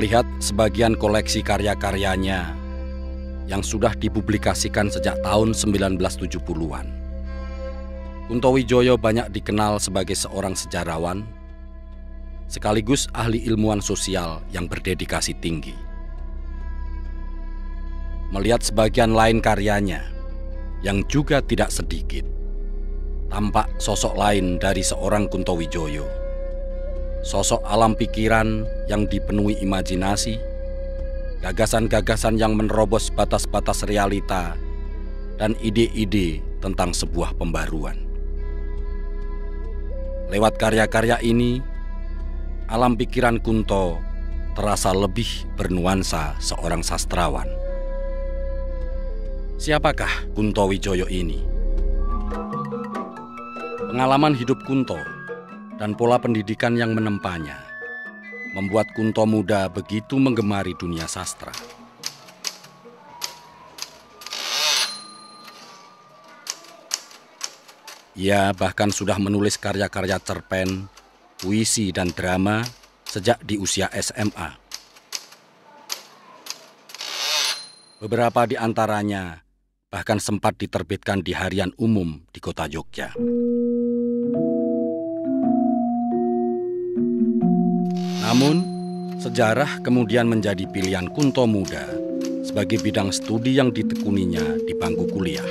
Melihat sebagian koleksi karya-karyanya yang sudah dipublikasikan sejak tahun 1970-an, Kuntowijoyo banyak dikenal sebagai seorang sejarawan, sekaligus ahli ilmuwan sosial yang berdedikasi tinggi. Melihat sebagian lain karyanya, yang juga tidak sedikit, tampak sosok lain dari seorang Kuntowijoyo. Sosok alam pikiran yang dipenuhi imajinasi, gagasan-gagasan yang menerobos batas-batas realita, dan ide-ide tentang sebuah pembaruan. Lewat karya-karya ini, alam pikiran Kunto terasa lebih bernuansa seorang sastrawan. Siapakah Kuntowijoyo ini? Pengalaman hidup Kunto dan pola pendidikan yang menempanya membuat Kunto muda begitu menggemari dunia sastra. Ia bahkan sudah menulis karya-karya cerpen, puisi, dan drama sejak di usia SMA. Beberapa di antaranya bahkan sempat diterbitkan di harian umum di kota Jogja. Namun, sejarah kemudian menjadi pilihan Kunto muda sebagai bidang studi yang ditekuninya di bangku kuliah.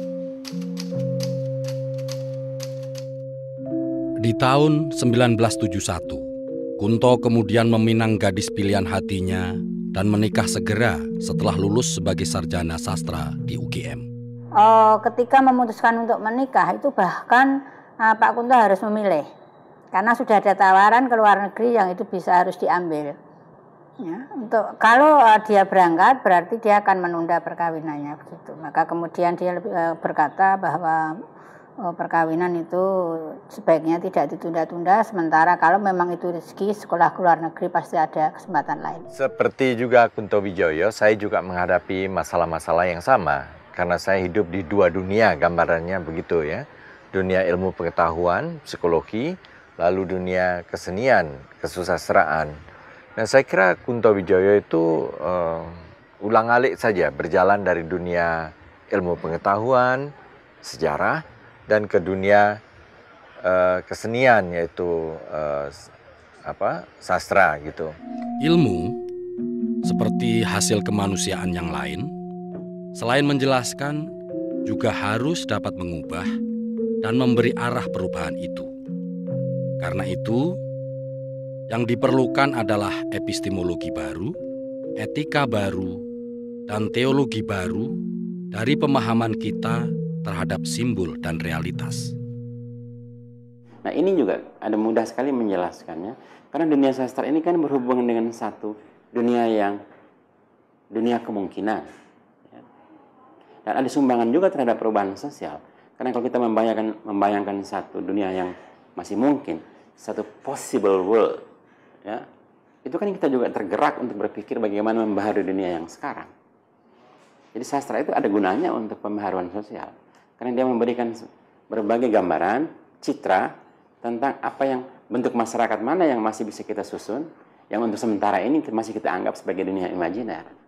Di tahun 1971, Kunto kemudian meminang gadis pilihan hatinya dan menikah segera setelah lulus sebagai sarjana sastra di UGM. Ketika memutuskan untuk menikah itu bahkan Pak Kunto harus memilih, karena sudah ada tawaran ke luar negeri yang itu bisa harus diambil. Ya, kalau dia berangkat berarti dia akan menunda perkawinannya begitu. Maka kemudian dia berkata bahwa perkawinan itu sebaiknya tidak ditunda-tunda, sementara kalau memang itu rezeki sekolah ke luar negeri pasti ada kesempatan lain. Seperti juga Kuntowijoyo, saya juga menghadapi masalah-masalah yang sama karena saya hidup di dua dunia, gambarannya begitu ya. Dunia ilmu pengetahuan, psikologi, lalu dunia kesenian, kesusastraan. Nah, saya kira Kuntowijoyo itu ulang-alik saja berjalan dari dunia ilmu pengetahuan, sejarah, dan ke dunia kesenian, yaitu sastra gitu. Ilmu, seperti hasil kemanusiaan yang lain, selain menjelaskan, juga harus dapat mengubah dan memberi arah perubahan itu. Karena itu, yang diperlukan adalah epistemologi baru, etika baru, dan teologi baru dari pemahaman kita terhadap simbol dan realitas. Nah, ini juga ada mudah sekali menjelaskannya, karena dunia sastra ini kan berhubungan dengan satu dunia dunia kemungkinan, ya. Dan ada sumbangan juga terhadap perubahan sosial. Karena kalau kita membayangkan satu dunia yang masih mungkin, satu possible world, ya, itu kan kita juga tergerak untuk berpikir bagaimana membaharui dunia yang sekarang. Jadi sastra itu ada gunanya untuk pembaharuan sosial. Karena dia memberikan berbagai gambaran, citra tentang apa yang bentuk masyarakat mana yang masih bisa kita susun, yang untuk sementara ini masih kita anggap sebagai dunia imajiner.